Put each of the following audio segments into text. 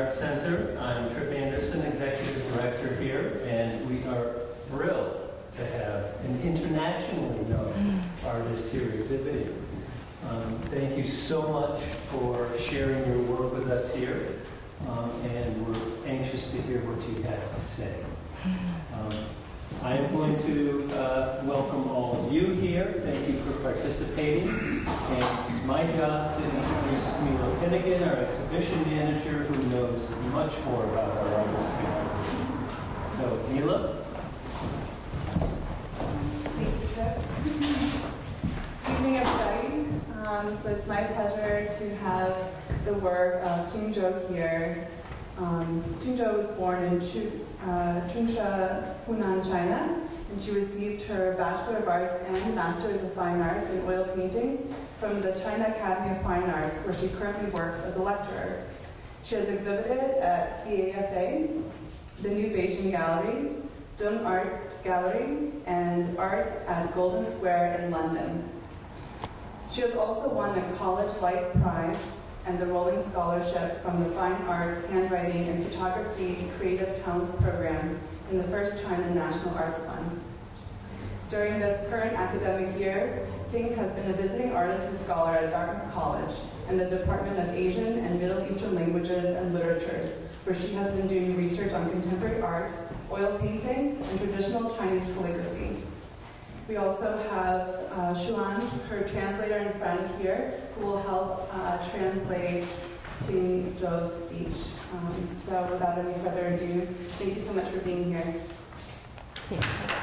Art Center. I'm Trip Anderson, Executive Director here, and we are thrilled to have an internationally known artist here exhibiting. Thank you so much for sharing your work with us here, and we're anxious to hear what you have to say. I am going to welcome all of you here. Thank you for participating. And it's my job to introduce Mila Finnegan, our exhibition manager, who knows much more about our artists behind it. So, Mila? Thank you, Trip. Good evening, everybody. So it's my pleasure to have the work of Ting Zhou here. Ting Zhou was born in Chunsha, Hunan, China, and she received her Bachelor of Arts and Master's of Fine Arts in oil painting from the China Academy of Fine Arts, where she currently works as a lecturer. She has exhibited at AVA, the New Beijing Gallery, Dun Art Gallery, and Art at Golden Square in London. She has also won a College Light Prize and the Rolling Scholarship from the Fine Arts, Handwriting, and Photography Creative Talents Program in the First China National Arts Fund. During this current academic year, Ting has been a visiting artist and scholar at Dartmouth College and the Department of Asian and Middle Eastern Languages and Literatures, where she has been doing research on contemporary art, oil painting, and traditional Chinese calligraphy. We also have Xuan, her translator and friend here, who will help translate Ting Zhou's speech. So without any further ado, thank you so much for being here. Yeah.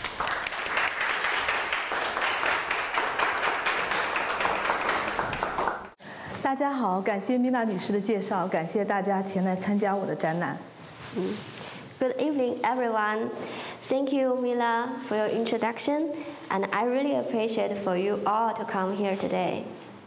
大家好，感谢米娜女士的介绍，感谢大家前来参加我的展览。 Good evening, everyone. Thank you, Mila, for your introduction, and I really appreciate for you all to come here today.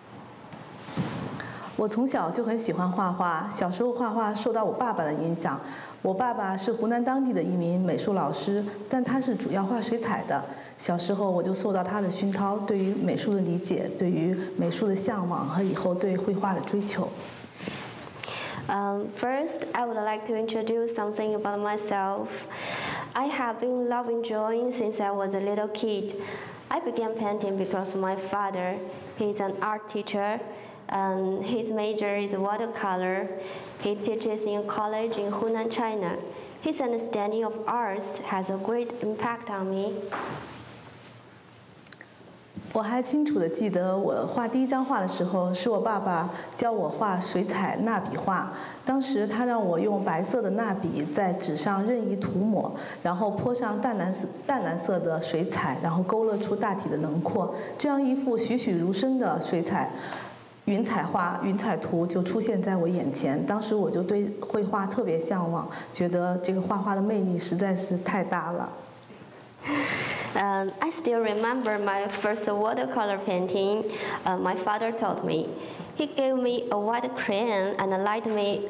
我从小就很喜欢画画，小时候画画受到我爸爸的影响。我爸爸是湖南当地的一名美术老师，但他是主要画水彩的。小时候我就受到他的熏陶，对于美术的理解，对于美术的向往和以后对绘画的追求。 First, I would like to introduce something about myself. I have been loving drawing since I was a little kid. I began painting because my father, he's an art teacher, and his major is watercolor. He teaches in a college in Hunan, China. His understanding of arts has a great impact on me. 我还清楚地记得，我画第一张画的时候，是我爸爸教我画水彩蜡笔画。当时他让我用白色的蜡笔在纸上任意涂抹，然后泼上淡蓝色的水彩，然后勾勒出大体的轮廓。这样一幅栩栩如生的水彩云彩画、云彩图就出现在我眼前。当时我就对绘画特别向往，觉得这个画画的魅力实在是太大了。 I still remember my first watercolor painting my father taught me. He gave me a white crayon and let me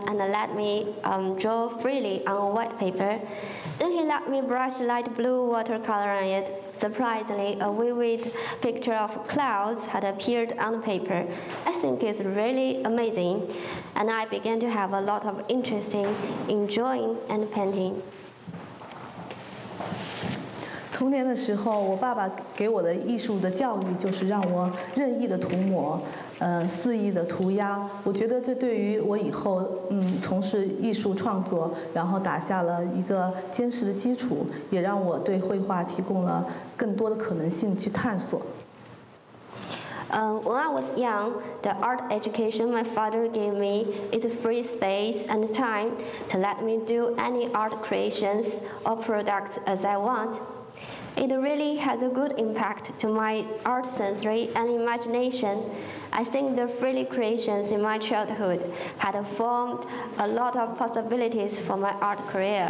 draw freely on white paper. Then he let me brush light blue watercolor on it. Surprisingly, a vivid picture of clouds had appeared on the paper. I think it's really amazing, and I began to have a lot of interest in drawing and painting. 童年的时候，我爸爸给我的艺术的教育就是让我任意的涂抹，肆意的涂鸦。我觉得这对于我以后从事艺术创作，然后打下了一个坚实的基础，也让我对绘画提供了更多的可能性去探索。 When I was young, the art education my father gave me is free space and time to let me do any art creations or products as I want. It really has a good impact to my art sensory and imagination. I think the freely creations in my childhood had formed a lot of possibilities for my art career.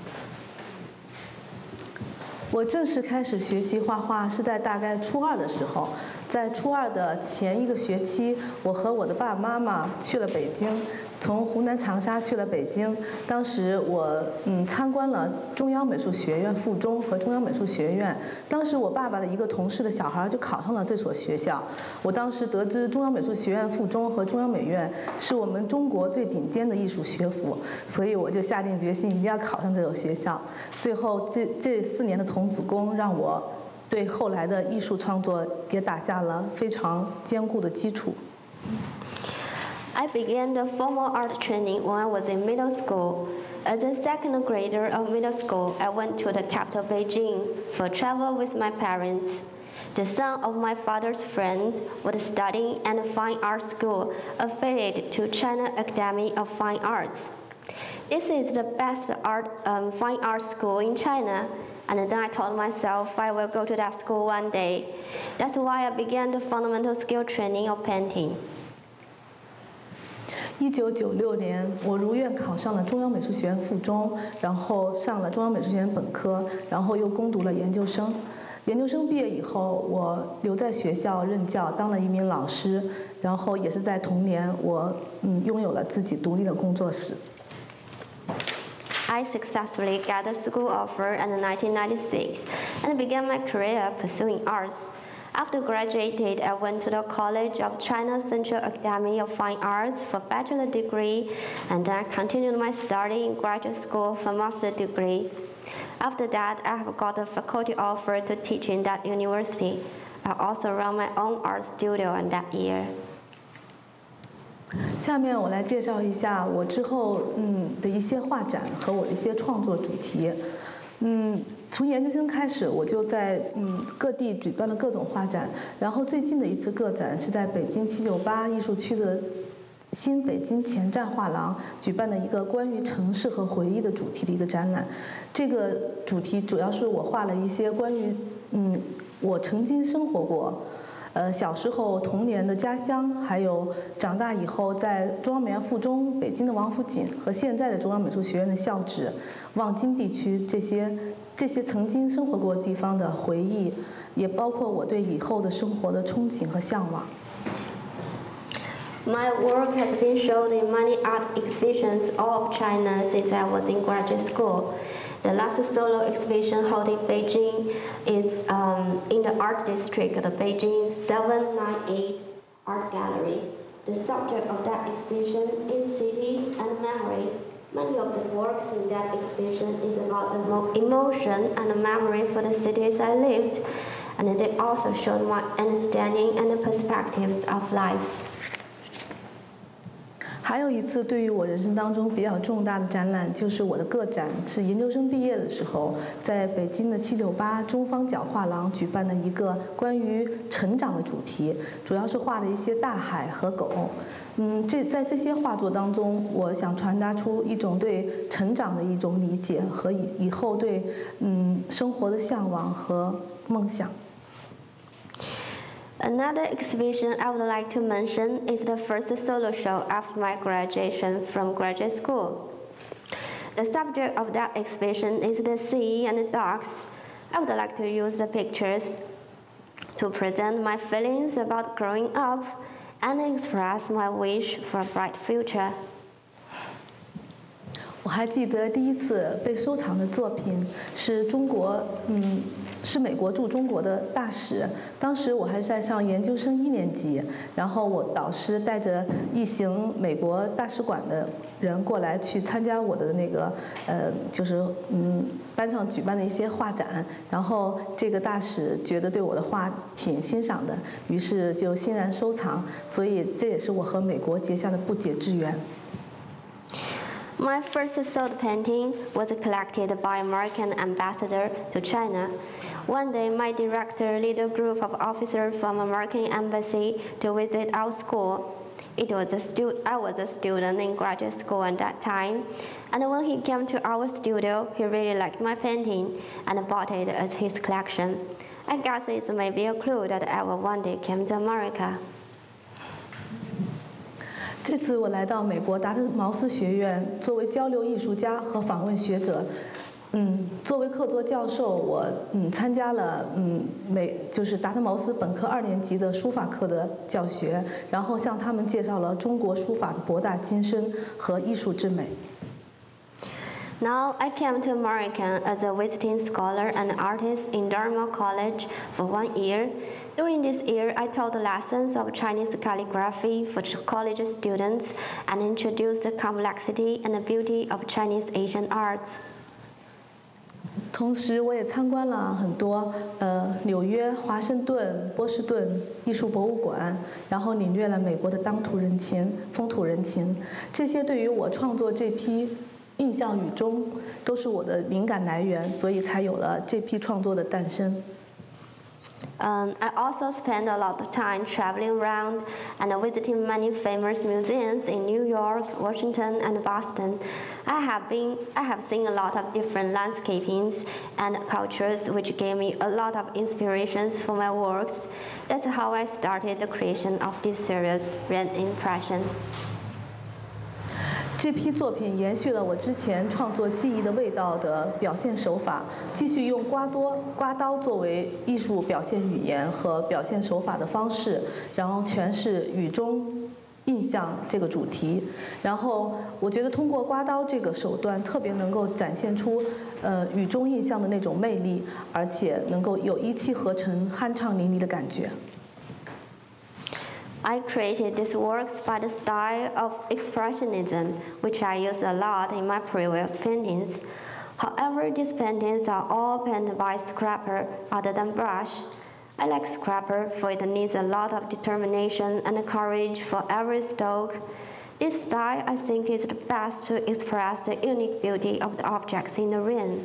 我正式开始学习画画是在大概初2的时候，在初2的前一个学期，我和我的爸爸妈妈去了北京， 从湖南长沙去了北京。当时我参观了中央美术学院附中和中央美术学院。当时我爸爸的一个同事的小孩就考上了这所学校。我当时得知中央美术学院附中和中央美院是我们中国最顶尖的艺术学府，所以我就下定决心一定要考上这所学校。最后这4年的童子功让我对后来的艺术创作也打下了非常坚固的基础。 I began the formal art training when I was in middle school. As a second grader of middle school, I went to the capital Beijing for travel with my parents. The son of my father's friend was studying at a fine arts school affiliated to China Academy of Fine Arts. This is the best fine arts school in China, and then I told myself I will go to that school one day. That's why I began the fundamental skill training of painting. 1996年，我如愿考上了中央美术学院附中，然后上了中央美术学院本科，然后又攻读了研究生。研究生毕业以后，我留在学校任教，当了一名老师。然后也是在同年，我拥有了自己独立的工作室。 I successfully got a school offer in 1996 and began my career pursuing arts. After graduated, I went to the College of China Central Academy of Fine Arts for bachelor degree, and then I continued my study in graduate school for master degree. After that, I have got a faculty offer to teach in that university. I also run my own art studio in that year. 下面我来介绍一下我之后的一些画展和我的一些创作主题。从研究生开始，我就在各地举办了各种画展，然后最近的一次个展是在北京798艺术区的新北京前站画廊举办的一个关于城市和回忆的主题的一个展览。这个主题主要是我画了一些关于我曾经生活过。小时候童年的家乡，还有长大以后在中央美院附中、北京的王府井和现在的中央美术学院的校址、望京地区这些曾经生活过地方的回忆，也包括我对以后的生活的憧憬和向往。 My work has been shown in many art exhibitions all of China since I was in graduate school. The last solo exhibition held in Beijing is in the art district of the Beijing 798 Art Gallery. The subject of that exhibition is cities and memory. Many of the works in that exhibition is about the emotion and the memory for the cities I lived, and they also showed my understanding and the perspectives of lives. 还有一次对于我人生当中比较重大的展览，就是我的个展，是研究生毕业的时候，在北京的798中方角画廊举办的一个关于成长的主题，主要是画了一些大海和狗。在这些画作当中，我想传达出一种对成长的一种理解和以后对生活的向往和梦想。 Another exhibition I would like to mention is the first solo show after my graduation from graduate school. The subject of that exhibition is the sea and the dogs. I would like to use the pictures to present my feelings about growing up and express my wish for a bright future. 我还记得第一次被收藏的作品是是美国驻中国的大使。当时我还在上研究生1年级，然后我导师带着一行美国大使馆的人过来去参加我的那个就是班上举办的一些画展，然后这个大使觉得对我的画挺欣赏的，于是就欣然收藏，所以这也是我和美国结下的不解之缘。 My first sold painting was collected by American ambassador to China. One day, my director led a group of officers from American embassy to visit our school. I was a student in graduate school at that time, and when he came to our studio, he really liked my painting and bought it as his collection. I guess it may be a clue that I will one day come to America. 这次我来到美国达特茅斯学院，作为交流艺术家和访问学者， 作为客座教授，我参加了就是达特茅斯本科2年级的书法课的教学，然后向他们介绍了中国书法的博大精深和艺术之美。 Now I came to America as a visiting scholar and artist in Dartmouth College for 1 year. During this year, I taught lessons of Chinese calligraphy for college students and introduced the complexity and the beauty of Chinese Asian arts. 同时，我也参观了很多纽约、华盛顿、波士顿艺术博物馆，然后领略了美国的当土人情、风土人情。这些对于我创作这批印象与钟都是我的灵感来源，所以才有了这批创作的诞生。 I also spent a lot of time traveling around and visiting many famous museums in New York, Washington, and Boston. I have seen a lot of different landscapings and cultures, which gave me a lot of inspirations for my works. That's how I started the creation of this series, Red Impression. 这批作品延续了我之前创作记忆的味道的表现手法，继续用刮刀作为艺术表现语言和表现手法的方式，然后诠释语中印象这个主题。然后我觉得通过刮刀这个手段，特别能够展现出语中印象的那种魅力，而且能够有一气呵成、酣畅淋漓的感觉。 I created these works by the style of expressionism, which I use a lot in my previous paintings. However, these paintings are all painted by scraper other than brush. I like scraper for it needs a lot of determination and courage for every stroke. This style, I think, is the best to express the unique beauty of the objects in the rain.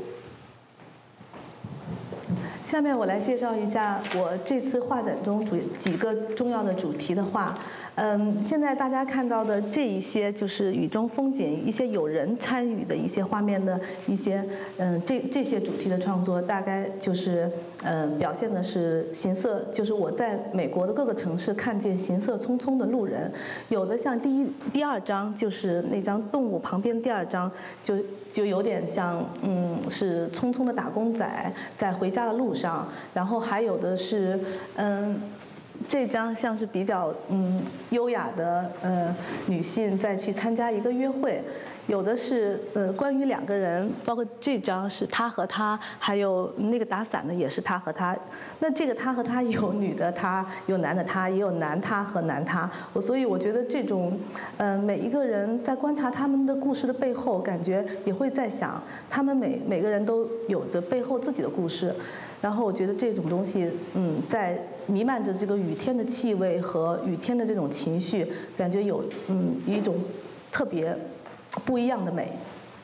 下面我来介绍一下我这次画展中几个重要的主题的画。现在大家看到的这一些就是雨中风景，一些有人参与的一些画面的一些这些主题的创作，大概就是表现的是行色，就是我在美国的各个城市看见行色匆匆的路人，有的像第二张就是那张动物旁边第二张就有点像是匆匆的打工仔在回家的路上，然后还有的是这张像是比较优雅的女性在去参加一个约会，有的是关于2个人，包括这张是他和他，还有那个打伞的也是他和他。那这个他和他有女的他，有男的他，也有男他和男他。所以我觉得这种每一个人在观察他们的故事的背后，感觉也会在想，他们每个人都有着背后自己的故事。然后我觉得这种东西，在弥漫着这个雨天的气味和雨天的这种情绪，感觉有一种特别不一样的美。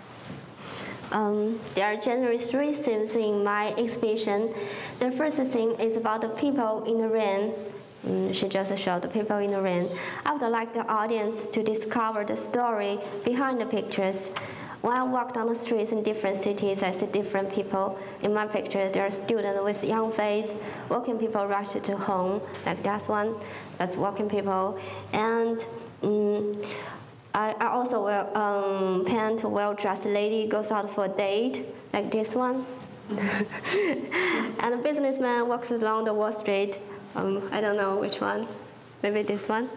There are generally 3 themes in my exhibition. The first theme is about the people in the rain. She just showed the people in the rain. I would like the audience to discover the story behind the pictures. When I walk down the streets in different cities, I see different people. In my picture, there are students with young face, working people rush to home, like that one. That's working people. And I also will paint a well-dressed lady goes out for a date, like this one. And a businessman walks along the Wall Street. I don't know which one. Maybe this one.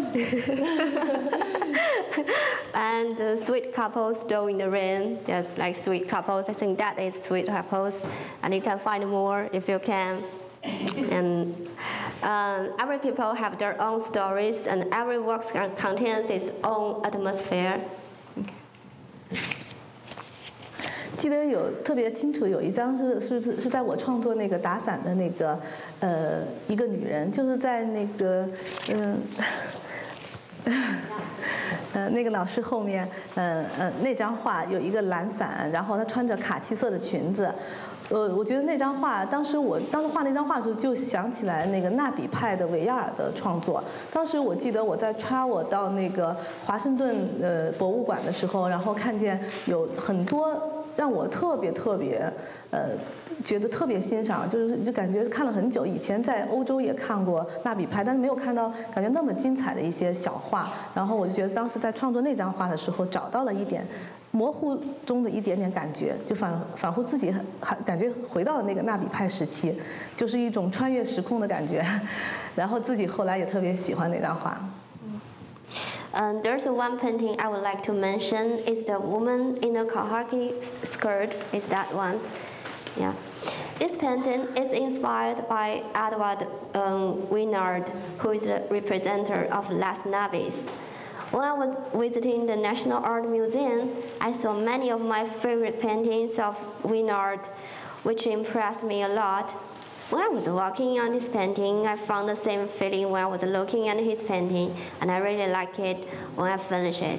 And the sweet couples stow in the rain. There's like sweet couples. I think that is sweet couples. And you can find more if you can. And every people have their own stories, and every work contains its own atmosphere. Okay. 记得有特别清楚，有一张是在我创作那个打伞的那个一个女人，就是在那个那个老师后面那张画有一个蓝伞，然后她穿着卡其色的裙子。我觉得那张画，当时画那张画的时候，就想起来那个纳比派的维亚尔的创作。当时我记得我在travel到那个华盛顿博物馆的时候，然后看见有很多让我特别觉得特别欣赏，就感觉看了很久。以前在欧洲也看过纳比派，但是没有看到感觉那么精彩的一些小画。然后我就觉得当时在创作那张画的时候，找到了一点模糊中的一点点感觉，就仿佛自己感觉回到了那个纳比派时期，就是一种穿越时空的感觉。然后自己后来也特别喜欢那张画。 There's one painting I would like to mention. Is the woman in a kahaki skirt. Is that one? Yeah. This painting is inspired by Edward Winard, who is the representative of Las Naves. When I was visiting the National Art Museum, I saw many of my favorite paintings of Winard, which impressed me a lot. When I was working on this painting, I found the same feeling when I was looking at his painting, and I really like it when I finish it.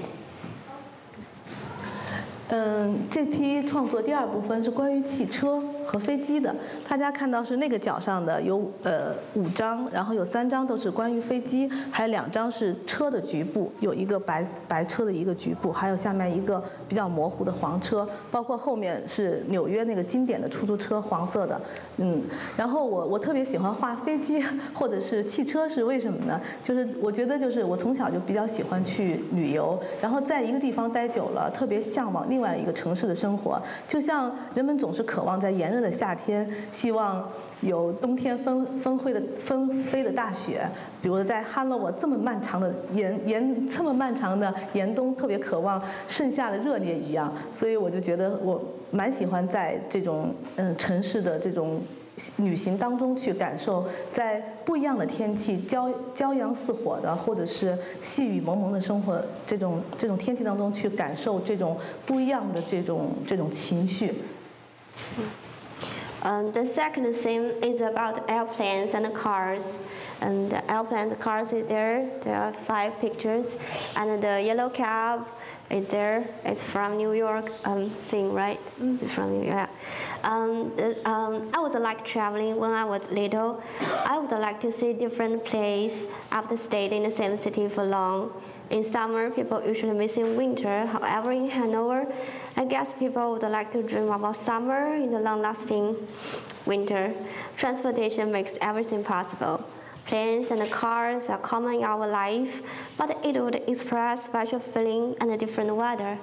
这批创作第二部分是关于汽车和飞机的。大家看到是那个角上的有5张，然后有3张都是关于飞机，还有2张是车的局部，有一个白车的一个局部，还有下面一个比较模糊的黄车，包括后面是纽约那个经典的出租车，黄色的。然后我特别喜欢画飞机或者是汽车，是为什么呢？就是我觉得就是我从小就比较喜欢去旅游，然后在一个地方待久了，特别向往另外一个城市的生活，就像人们总是渴望在炎热的夏天，希望有冬天纷飞的大雪，比如在旱了我这么漫长的这么漫长的严冬，特别渴望盛夏的热烈一样。所以我就觉得我蛮喜欢在这种城市的这种旅行当中去感受，在不一样的天气，骄阳似火的，或者是细雨蒙蒙的生活，这种天气当中去感受这种不一样的这种情绪。 The second theme is about airplanes and cars. And the airplanes and cars is there. There are 5 pictures, and the yellow cab is there. It's from New York thing, right? It's from New York. I would like traveling when I was little. I would like to see different places after staying in the same city for long. In summer, people usually miss in winter. However, in Hanover, I guess people would like to dream about summer in the long-lasting winter. Transportation makes everything possible. Planes and cars are common in our life, but it would express special feeling and a different weather.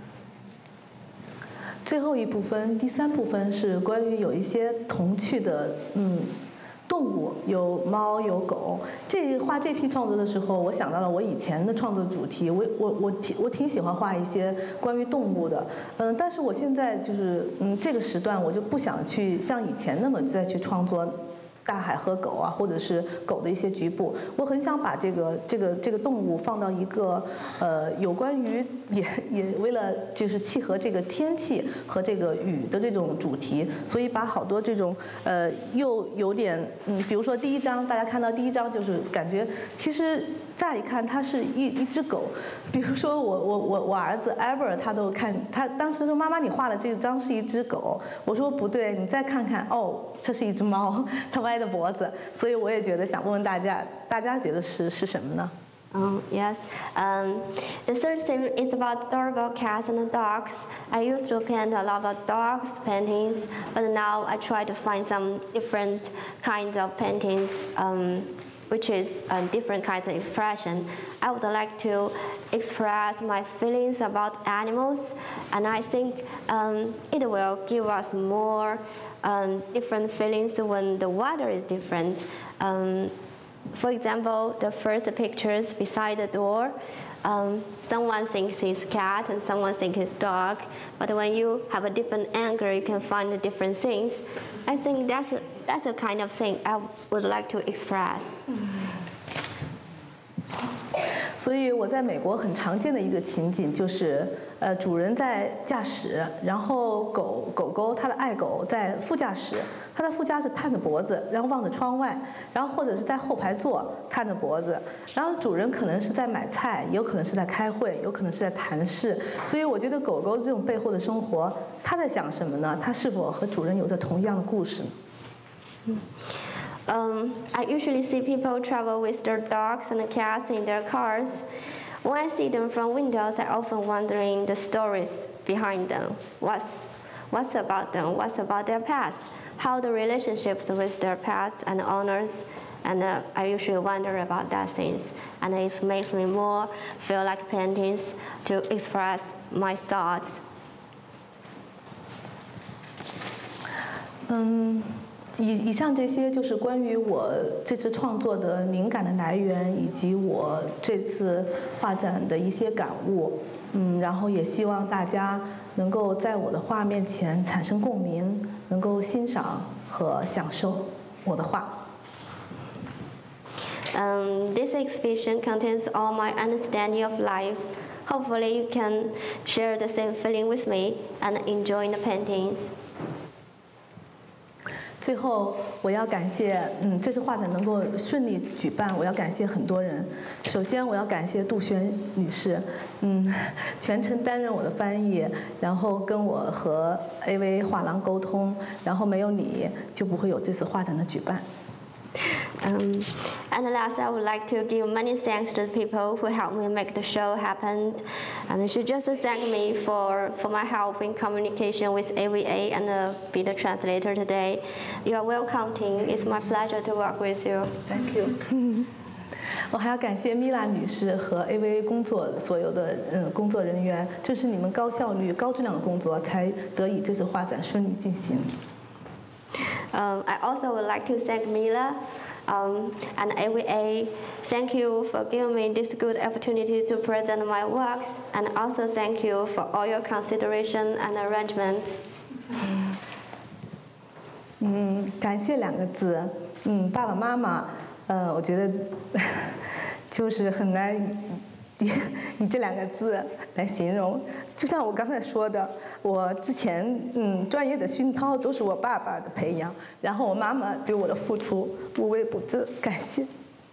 最后一部分，第3部分是关于有一些童趣的动物，有猫有狗。画这批创作的时候，我想到了我以前的创作主题。我挺喜欢画一些关于动物的，但是我现在就是这个时段我就不想去像以前那么再去创作大海和狗啊，或者是狗的一些局部。我很想把这个动物放到一个有关于也为了就是契合这个天气和这个雨的这种主题，所以把好多这种又有点比如说第1张，大家看到第1张就是感觉其实乍一看它是一只狗。比如说我儿子 Ever 他都看，他当时说妈妈你画的这张是一只狗，我说不对，你再看看哦，这是一只猫，它歪的脖子。所以我也觉得想问问大家觉得是什么呢 ？Yes. The third theme is about adorable cats and dogs. I used to paint a lot of dogs paintings, but now I try to find some different kinds of paintings, which is different kinds of expression. I would like to express my feelings about animals, and I think it will give us more different feelings when the weather is different. For example, the first pictures beside the door, someone thinks it's cat and someone thinks it's dog. But when you have a different angle, you can find the different things. I think that's a kind of thing I would like to express. 所以我在美国很常见的一个情景就是，主人在驾驶，然后狗狗它的爱狗在副驾驶，它的副驾驶探着脖子，然后望着窗外，然后或者是在后排座探着脖子，然后主人可能是在买菜，有可能是在开会，有可能是在谈事。所以我觉得狗狗这种背后的生活，它在想什么呢？它是否和主人有着同样的故事呢？ I usually see people travel with their dogs and cats in their cars. When I see them from windows, I often wondering the stories behind them. What's about them? What's about their past? How the relationships with their pets and owners, and I usually wonder about that things. And it makes me more feel like paintings to express my thoughts. 以上这些就是关于我这次创作的灵感的来源，以及我这次画展的一些感悟。然后也希望大家能够在我的画面前产生共鸣，能够欣赏和享受我的画。 This exhibition contains all my understanding of life. Hopefully, you can share the same feeling with me and enjoy the paintings. 最后，我要感谢，这次画展能够顺利举办，我要感谢很多人。首先，我要感谢杜轩女士，全程担任我的翻译，然后跟我和 AVA 画廊沟通，然后没有你就不会有这次画展的举办。 And last, I would like to give many thanks to the people who helped me make the show happen. And she just thanked me for my help in communication with AVA and be the translator today. You are welcome, Ting. It's my pleasure to work with you. Thank you. 我还要感谢米拉女士和 AVA 工作所有的工作人员，正是你们高效率、高质量的工作，才得以这次画展顺利进行。 I also would like to thank Mila and AVA. Thank you for giving me this good opportunity to present my works, and also thank you for all your consideration and arrangements. 感谢2个字，爸爸妈妈，我觉得就是很难以这2个字来形容。就像我刚才说的，我之前专业的熏陶都是我爸爸的培养，然后我妈妈对我的付出无微不至，感谢。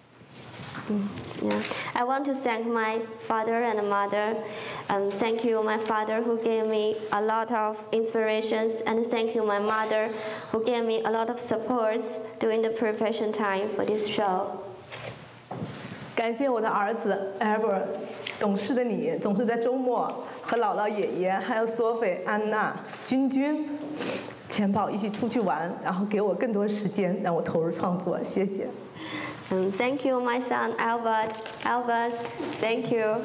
I want to thank my father and mother. Thank you, my father, who gave me a lot of inspirations, and thank you, my mother, who gave me a lot of supports during the preparation time for this show. 感谢我的儿子 Albert， 懂事的你总是在周末和姥姥、爷爷，还有索菲、安娜、君君、钱宝一起出去玩，然后给我更多时间让我投入创作，谢谢。 Thank you, my son Albert. Albert, thank you.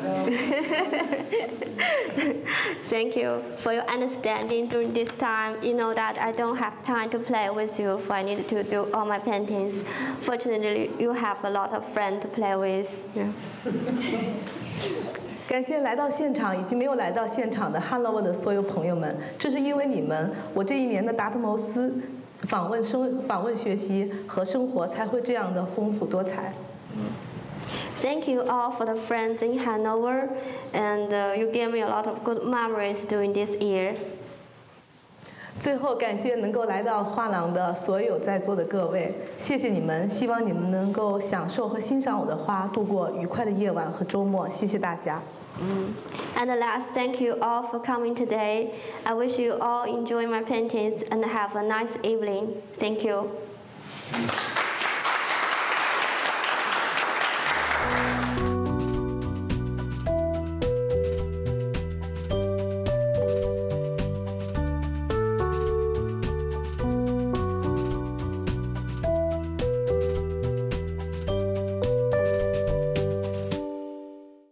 Thank you for your understanding during this time. You know that I don't have time to play with you, for I need to do all my paintings. Fortunately, you have a lot of friends to play with. Yeah. 感谢来到现场以及没有来到现场的哈罗的所有朋友们，这是因为你们，我这一年的达特茅斯访问学习和生活才会这样的丰富多彩。 Thank you all for the friends in Hanover, and you gave me a lot of good memories during this year. 最后，感谢能够来到画廊的所有在座的各位，谢谢你们，希望你们能够享受和欣赏我的画，度过愉快的夜晚和周末，谢谢大家。 And last, thank you all for coming today. I wish you all enjoy my paintings and have a nice evening. Thank you.